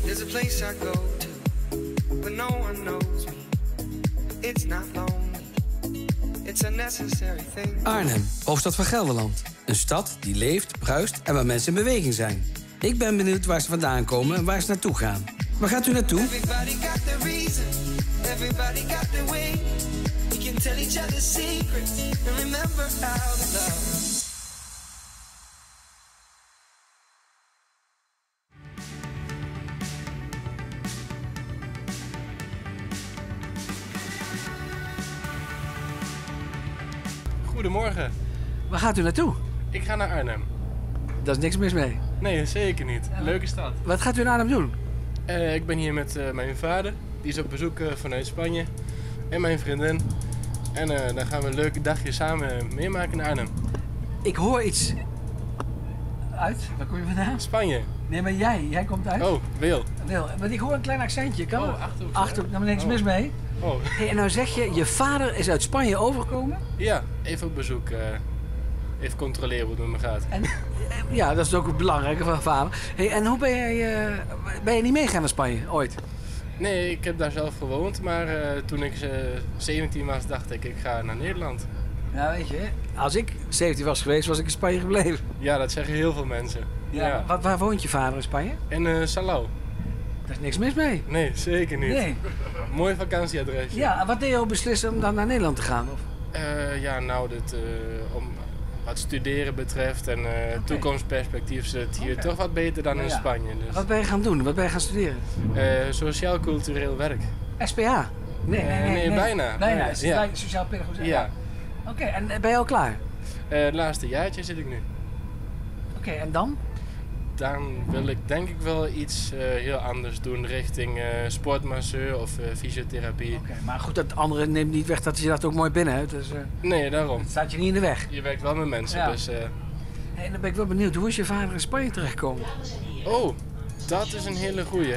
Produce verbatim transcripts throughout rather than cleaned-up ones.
There's a place I go to, but no one knows me. It's not lonely, it's a necessary thing. Arnhem, hoofdstad van Gelderland. Een stad die leeft, bruist en waar mensen in beweging zijn. Ik ben benieuwd waar ze vandaan komen en waar ze naartoe gaan. Waar gaat u naartoe? Everybody got the reason, everybody got the way. We can tell each other secrets and remember how to love. Goedemorgen, Waar gaat u naartoe? ik ga naar Arnhem. Daar is niks mis mee. Nee, zeker niet. Leuke stad. Wat gaat u in Arnhem doen? Uh, ik ben hier met uh, mijn vader, die is op bezoek uh, vanuit Spanje. En mijn vriendin. En uh, dan gaan we een leuke dagje samen meemaken in Arnhem. Ik hoor iets uit. Waar kom je vandaan? Spanje. Nee, maar jij. Jij komt uit. Oh, Wil. Wil. Want ik hoor een klein accentje. Kan Oh, dat? Achterhoek. Achterhoek. Nou, maar niks Oh. mis mee. Oh, Hey, en nou zeg je, je vader is uit Spanje overgekomen. ja, even op bezoek. Uh, even controleren hoe het met me gaat. En, ja, dat is ook het belangrijke van vader. Hey, en hoe ben jij, uh, ben je niet meegegaan naar Spanje ooit? Nee, ik heb daar zelf gewoond, maar uh, toen ik uh, zeventien was, dacht ik, ik ga naar Nederland. Ja, weet je, als ik zeventien was geweest, was ik in Spanje gebleven. Ja, dat zeggen heel veel mensen. Ja. Ja. Wat, waar woont je vader in Spanje? En uh, Salau. Daar is niks mis mee. Nee, zeker niet. Nee. Mooi vakantieadresje. Ja, en wat deed je al beslissen om dan naar Nederland te gaan? Of? Uh, ja, nou, dit, uh, om wat studeren betreft en uh, Okay. toekomstperspectief zit het hier Okay. toch wat beter dan Ja, in ja. Spanje. Dus. Wat ben je gaan doen? Wat ben je gaan studeren? Uh, Sociaal-cultureel werk. S P H? Nee, Uh, nee, bijna. Bijna, Ja. ja. Sociaal pedagogisch. Ja. Oké, en ben je al klaar? Uh, het laatste jaartje zit ik nu. Oké, en dan? Dan wil ik denk ik wel iets uh, heel anders doen richting uh, sportmasseur of uh, fysiotherapie. Oké, maar goed, dat andere neemt niet weg dat je dat ook mooi binnen hebt. Dus uh, Nee, daarom. het staat je niet in de weg. Je werkt wel met mensen, Ja. dus... Uh... Hey, en dan ben ik wel benieuwd, hoe is je vader in Spanje terechtgekomen? Oh, dat is een hele goeie.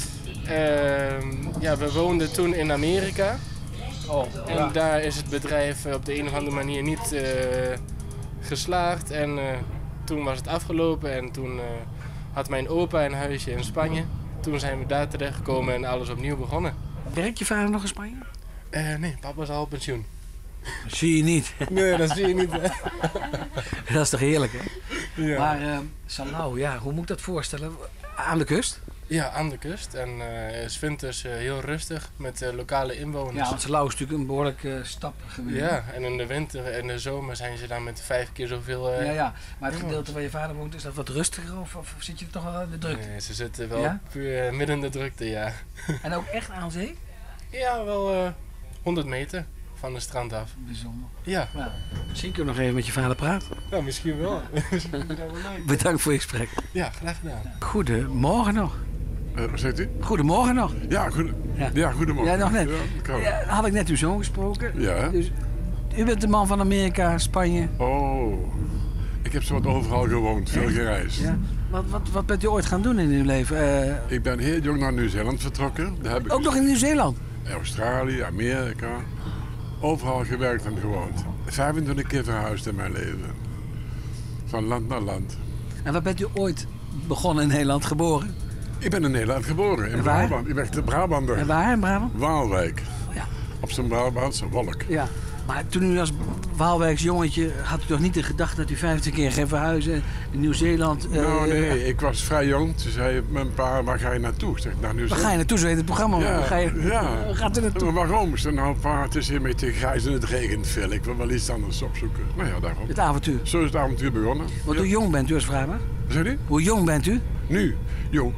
Uh, ja, we woonden toen in Amerika. Oh, En daar is het bedrijf op de een of andere manier niet uh, geslaagd. En uh, toen was het afgelopen en toen uh, had mijn opa een huisje in Spanje. Toen zijn we daar terechtgekomen en alles opnieuw begonnen. Werkt je vader nog in Spanje? Uh, nee, papa is al op pensioen. Dat zie je niet. Nee, dat zie je niet. Hè? Dat is toch heerlijk, hè? Ja. Maar uh, Salau, ja, hoe moet ik dat voorstellen? Aan de kust? Ja, aan de kust. En uh, is winters uh, heel rustig met uh, lokale inwoners. Ja, want Salau is natuurlijk een behoorlijke uh, stap geweest. Ja, en in de winter en de zomer zijn ze dan met vijf keer zoveel... Uh, ja, ja, maar het ja. gedeelte waar je vader woont, is dat wat rustiger of, of zit je toch wel in de drukte? Nee, ze zitten wel Ja? puur uh, midden in de drukte, ja. En ook echt aan zee? Ja, wel uh, honderd meter van de strand af. Bijzonder. Ja, Nou, misschien kunnen we nog even met je vader praten. ja misschien wel. Misschien vind je dat wel leuk. Bedankt voor je gesprek. Ja, graag gedaan. Goedemorgen nog. Uh, wat zegt u? Goedemorgen nog. Ja, goed, Ja. ja. goedemorgen. Ja, nog net. Ja, kan. Ja, had ik net uw zoon gesproken. Ja. Dus, u bent de man van Amerika, Spanje. Oh, ik heb zo wat overal gewoond, veel gereisd. Ja. Wat, wat, wat bent u ooit gaan doen in uw leven? Uh, Ik ben heel jong naar Nieuw-Zeeland vertrokken. Daar heb ik ook nog in Nieuw-Zeeland? Australië, Amerika. Overal gewerkt en gewoond. vijfentwintig keer verhuisd in mijn leven. Van land naar land. En wat bent u ooit begonnen in Nederland, geboren? Ik ben in Nederland geboren, in En waar? Brabant. Ik ben de Brabander. En waar in Brabant? Waalwijk. Ja. Op zijn Brabantse wolk. Ja. Maar toen u als Waalwijks jongetje, had u toch niet de gedachte dat u vijftig keer ging verhuizen in Nieuw-Zeeland? Uh, Nou nee, ik was vrij jong. Toen zei mijn pa, waar ga je naartoe? Ik zeg, naar Waar Nieuw-Zeeland. ga je naartoe? Zo heet het programma. Ja, Waar ga je, ja. waar gaat u naartoe? Maar waarom? Ik zei, nou pa, het is hier een beetje grijs en het regent veel. Ik wil wel iets anders opzoeken. Nou ja, daarom. Het avontuur. Zo is het avontuur begonnen. Want Ja. hoe jong bent u als vraag maar? Wat zei je? Hoe jong bent u? Nu? Jong.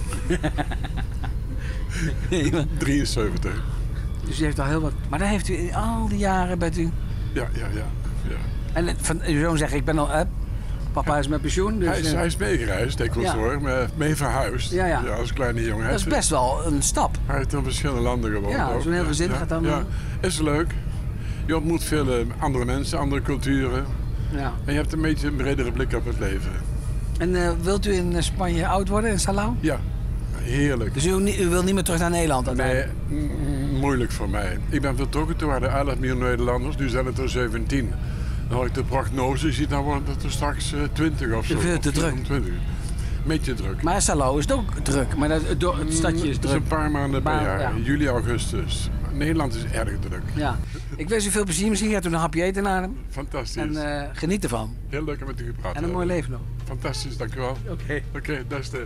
Nee, maar, drieënzeventig. dus u heeft al heel wat. Maar dan heeft u in al die jaren bent u. Ja, ja, ja. ja. En het- van uw zoon zegt, ik ben al. Eh, papa is met pensioen. Dus, Hij, is, eh, hij is meegereisd, ik wil Ja. zorgen, maar mee verhuisd. Ja, ja. als kleine jongen. Hij dat is heeft- best wel een stap. Hij heeft in verschillende landen gewoond. Ja, ook. zo'n heel gezin ja, gaat dan, Ja, is leuk. Je ontmoet veel eh, andere mensen, andere culturen. Ja. En je hebt een beetje een bredere blik op het leven. En uh, wilt u in Spanje oud worden, in Salau? Ja, heerlijk. Dus u, u wil niet meer terug naar Nederland? Nee, m- moeilijk voor mij. Ik ben vertrokken, toen waren er elf miljoen Nederlanders, nu zijn het er zeventien. Dan had ik de prognose, je ziet, dan worden het er straks uh, twintig of zo. Veel te of druk. vierentwintig. beetje druk. Maar Salou is het ook druk, maar dat, door, het stadje is Het is druk. een paar maanden per Maar, jaar, ja. juli, augustus. Nederland is erg druk. Ja. Ik wens u veel plezier. Misschien gaat u een hapje eten naar hem. Fantastisch. En uh, geniet ervan. Heel leuk om met u gepraat te En een mooi leven nog. Fantastisch, dank u wel. Oké. Oké, okay, dat is het.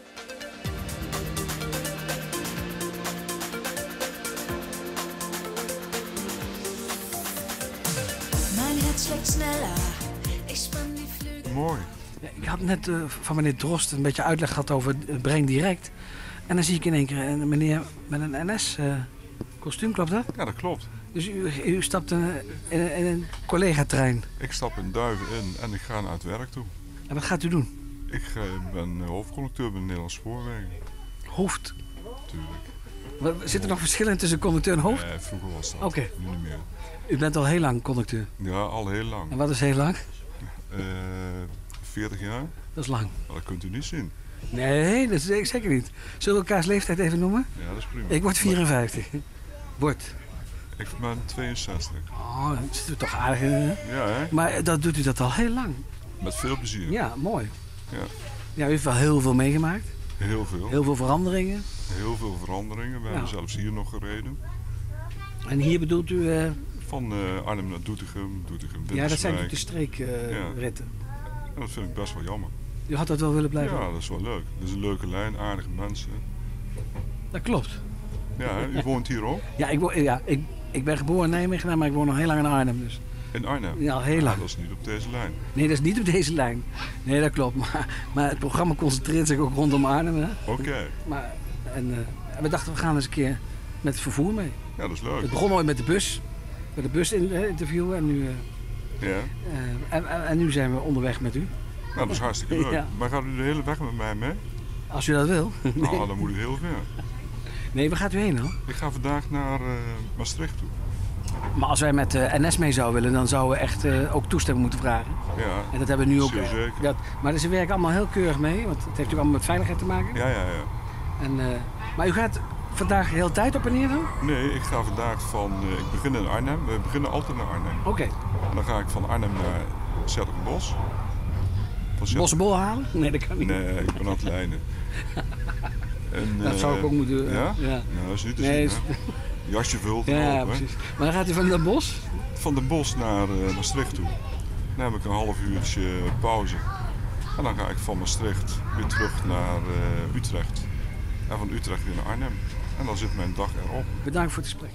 Mijn hart slaat sneller. Ik span die vleugel. Mooi. Ja, ik had net uh, van meneer Drost een beetje uitleg gehad over uh, Breng Direct. En dan zie ik in één keer een meneer met een N S-kostuum, uh, klopt dat? Ja, dat klopt. Dus u, u stapt uh, in, in een collega-trein. Ik stap in Duiven in en ik ga naar het werk toe. En wat gaat u doen? Ik uh, ben uh, hoofdconducteur bij de Nederlandse Spoorwegen. Hoofd? Tuurlijk. Wat, zit er nog verschillen tussen conducteur en hoofd? Nee, vroeger was dat. Oké. Okay. Nu niet meer. U bent al heel lang conducteur? Ja, al heel lang. En wat is heel lang? Uh, veertig jaar. Dat is lang. Maar dat kunt u niet zien. Nee, dat is zeker niet. Zullen we elkaars leeftijd even noemen? Ja, dat is prima. Ik word vierenvijftig. Word. Ik ben tweeënzestig. Oh, dat zit er toch aardig in. Hè? Ja, hè? Maar dat doet u dat al heel lang. Met veel plezier. Ja, mooi. Ja. Ja, u heeft wel heel veel meegemaakt. Heel veel. Heel veel veranderingen. Heel veel veranderingen. We ja. hebben zelfs hier nog gereden. En hier bedoelt u... Uh... Van uh, Arnhem naar Doetinchem, Doetinchem, Winterswijk. Ja, dat zijn natuurlijk de streekritten. Uh, ja. En dat vind ik best wel jammer. U had dat wel willen blijven? Ja, dat is wel leuk. Dat is een leuke lijn, aardige mensen. Dat klopt. Ja, hè? U woont hier ook? Ja, ik, wo ja ik, ik ben geboren in Nijmegen, maar ik woon nog heel lang in Arnhem. Dus. In Arnhem? Ja, al heel lang. Ja, dat is niet op deze lijn. Nee, dat is niet op deze lijn. Nee, dat klopt. Maar, maar het programma concentreert zich ook rondom Arnhem. Oké. Okay. Maar en, uh, we dachten, we gaan eens een keer met het vervoer mee. Ja, dat is leuk. Het begon ooit met de bus. Met de bus in, uh, interviewen en nu... Uh, ja. Uh, en, en, en nu zijn we onderweg met u. Nou, dat is hartstikke leuk. Ja. Maar gaat u de hele weg met mij mee? Als u dat wil. Nee. Nou, dan moet u heel ver. Nee, waar gaat u heen dan? Ik ga vandaag naar uh, Maastricht toe. Maar als wij met uh, N S mee zouden willen, dan zouden we echt uh, ook toestemming moeten vragen. Ja, en dat hebben we nu ook. Zeer zeker. Dat, maar ze werken allemaal heel keurig mee, want het heeft natuurlijk allemaal met veiligheid te maken. Ja, ja, ja. En, uh, maar u gaat vandaag de hele tijd op en neer dan? Nee, ik ga vandaag van... Uh, ik begin in Arnhem. We beginnen altijd naar Arnhem. Oké. Okay. En dan ga ik van Arnhem naar Zertogenbosch. Bossenbol halen? Nee, dat kan niet. Nee, ik ben aan het lijnen. En, dat uh, zou ik ook moeten doen. Ja? Ja. Nou, dat is niet te nee, zien, hè? Jasje vult ja, erop, ja, precies. Maar dan gaat u van Den Bosch? Van Den Bosch naar uh, Maastricht toe. Dan heb ik een half uurtje pauze. En dan ga ik van Maastricht weer terug naar uh, Utrecht. En van Utrecht weer naar Arnhem. En dan zit mijn dag erop. Bedankt voor het gesprek.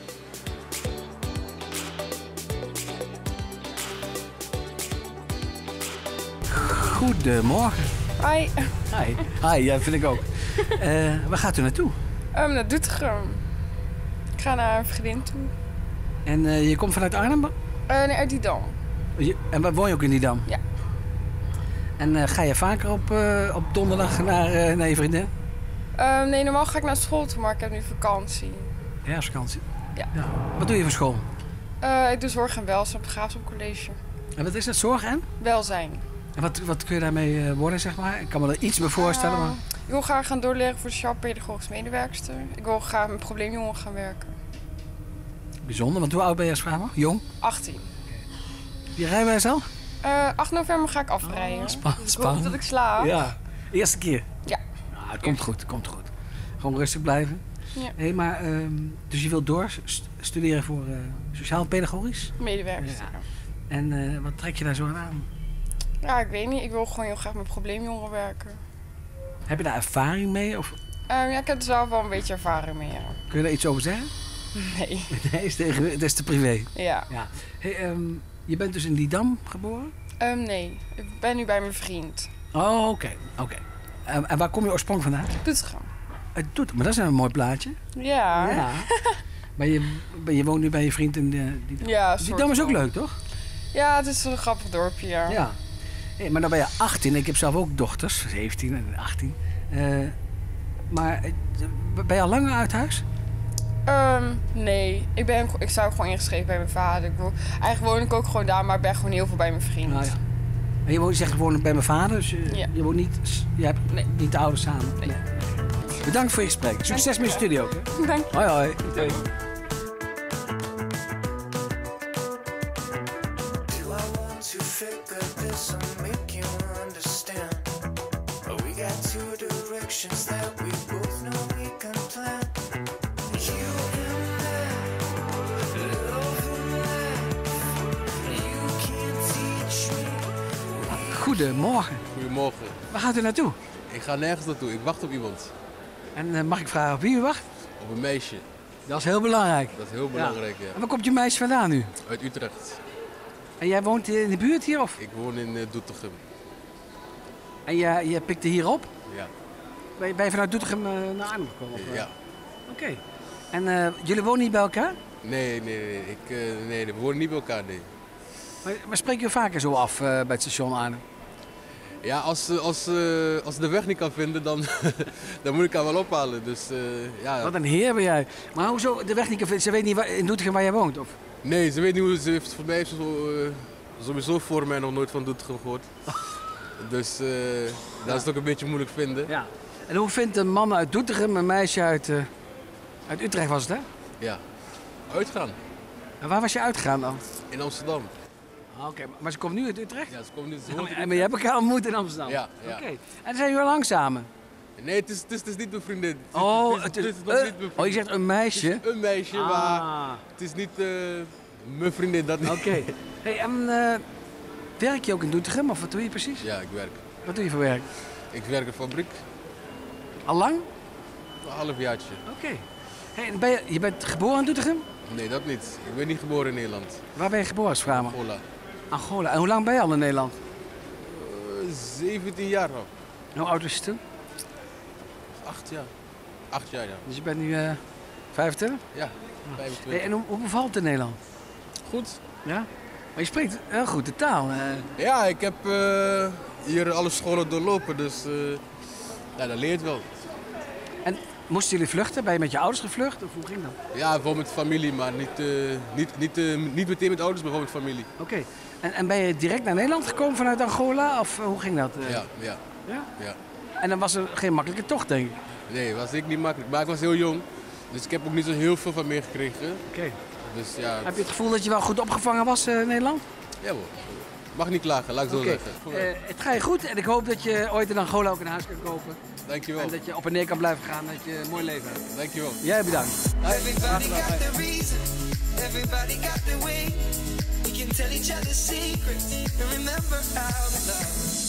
Goedemorgen. Hi. Hi. Hi, ja, vind ik ook. Uh, waar gaat u naartoe? Um, naar Doetinchem. Ik ga naar een vriendin toe. En uh, je komt vanuit Arnhem? Uh, nee, uit Didam. Je, en waar woon je ook in Didam? Ja. En uh, ga je vaker op, uh, op donderdag naar, uh, naar je vriendin? Um, nee, normaal ga ik naar school toe, maar ik heb nu vakantie. Herfstvakantie? Ja. ja. Wat doe je voor school? Uh, ik doe zorg en welzijn op het Graafschap College. En wat is dat, zorg en? Welzijn. En wat, wat kun je daarmee uh, worden, zeg maar? Ik kan me er iets bij voorstellen, maar... Uh, ik wil graag gaan doorleren voor sociaal-pedagogisch medewerkster. Ik wil graag met probleemjongeren gaan werken. Bijzonder, want hoe oud ben je als vraag nog? Jong? achttien. Heb je rijbewijs al? Uh, acht november ga ik afrijden. Oh, spannend, spannend. Ik hoop dat ik slaag. Ja, eerste keer? Ja. Nou, het komt goed, het komt goed. Gewoon rustig blijven. Ja. Hey, maar, um, dus je wilt door studeren voor uh, sociaal-pedagogisch? Medewerkster. Ja. En uh, wat trek je daar zo aan? Ja, ik weet niet. Ik wil gewoon heel graag met probleemjongeren werken. Heb je daar ervaring mee? Of? Um, ja, ik heb er zelf wel een beetje ervaring mee, ja. Kun je daar iets over zeggen? Nee. Nee, is het, het is te privé? Ja. ja. Hey, um, je bent dus in Didam geboren? Um, nee, ik ben nu bij mijn vriend. Oh, oké. Okay. Okay. Um, en waar kom je oorspronkelijk vandaan? Doetinchem. Het doet, maar dat is een mooi plaatje. Ja. Ja. maar je, je woont nu bij je vriend in de, Didam. Ja, Didam is ook leuk, toch? Ja, het is een grappig dorpje, ja. Ja. Hey, maar dan ben je achttien. Ik heb zelf ook dochters, zeventien en achttien. Uh, maar ben je al langer uit huis? Um, nee, ik, ben, ik sta ook gewoon ingeschreven bij mijn vader. Ik wil, eigenlijk woon ik ook gewoon daar, maar ik ben gewoon heel veel bij mijn vriend. Nou ja. En je, woont, je zegt ik woon bij mijn vader, dus je, ja. je woont niet, je hebt nee. niet de ouders samen? Nee. nee. Bedankt voor je gesprek. Succes met je studio. Dank je. Hoi hoi. Hoi. Do I want to figure this and make you understand? Are we things that we both know we can plan. You and I, love and life. You can't teach me. Goedemorgen. Goedemorgen. Waar gaat u naartoe? Ik ga nergens naartoe. Ik wacht op iemand. En uh, mag ik vragen op wie u wacht? Op een meisje. Dat is heel belangrijk. Dat is heel belangrijk, ja. En waar komt je meisje vandaan nu? Uit Utrecht. En jij woont in de buurt hier of? Ik woon in uh, Doetinchem. En je, je pikte hier op? Ja. Ben je, ben je vanuit Doetinchem uh, naar Arnhem gekomen? Of, uh? Ja. Oké. Okay. En uh, jullie wonen niet bij elkaar? Nee, nee, nee. Ik, uh, nee, we wonen niet bij elkaar, nee. Maar, maar spreek je vaker zo af uh, bij het station Arnhem? Ja, als, als, uh, als ze de weg niet kan vinden, dan, dan moet ik haar wel ophalen. Dus, uh, ja. Wat een heer ben jij. Maar hoezo de weg niet kan vinden? Ze weet niet waar, in Doetinchem waar jij woont? Of? Nee, ze weet niet hoe ze heeft. Voor mij heeft ze zo, uh, sowieso voor mij nog nooit van Doetinchem gehoord. Dus uh, dat is het ook een beetje moeilijk vinden. Ja. En hoe vindt een man uit Doetinchem een meisje uit, uh, uit Utrecht was het, hè? Ja. Uitgaan. En waar was je uitgegaan dan? In Amsterdam. Oké, okay, maar ze komt nu uit Utrecht? Ja, ze komt nu. Ja, maar, maar je hebt elkaar ontmoet in Amsterdam? Ja. ja. Oké. Okay. En zijn jullie al lang samen? Nee, het is, het is, het is niet mijn vriendin. Het is, oh, het is, het is, het is nog uh, niet mijn vriendin. Oh, je zegt een meisje? Het is een meisje, ah. maar het is niet uh, mijn vriendin. Dat niet. Oké. Okay. Hey, en uh, werk je ook in Doetinchem of wat doe je precies? Ja, ik werk. Wat doe je voor werk? Ik werk in een fabriek. Al lang? Een halfjaartje. Oké. Okay. Hey, ben je, je bent geboren in Doetinchem? Nee, dat niet. Ik ben niet geboren in Nederland. Waar ben je geboren, als vraag maar? Angola. Angola. En hoe lang ben je al in Nederland? Uh, zeventien jaar al. En hoe oud was je toen? Acht jaar. Acht jaar, ja. Dus je bent nu uh, vijfentwintig? Ja, vijfentwintig. Hey, en hoe, hoe bevalt het in Nederland? Goed. Ja? Maar je spreekt heel goed de taal. Uh. Ja, ik heb uh, hier alle scholen doorlopen, dus uh, ja, dat leert wel. En moesten jullie vluchten? Ben je met je ouders gevlucht? Of hoe ging dat? Ja, gewoon met familie, maar niet, uh, niet, niet, uh, niet meteen met ouders, maar gewoon met familie. Oké. Okay. En, en ben je direct naar Nederland gekomen vanuit Angola? Of uh, hoe ging dat? Uh? Ja, ja. Ja? Ja. En dan was er geen makkelijke tocht, denk ik? Nee, was ik niet makkelijk. Maar ik was heel jong, dus ik heb ook niet zo heel veel van meegekregen. Oké. Okay. Dus, ja. Heb je het gevoel dat je wel goed opgevangen was uh, in Nederland? Ja hoor. Mag niet klagen, laat ik zo okay. zeggen. Uh, het gaat je goed en ik hoop dat je ooit in Angola ook een huis kan kopen. Dankjewel. En dat je op en neer kan blijven gaan, dat je een mooi leven hebt. Dankjewel. Jij bedankt. Everybody got the reason, everybody got the way. We can tell each other secrets and remember how to love.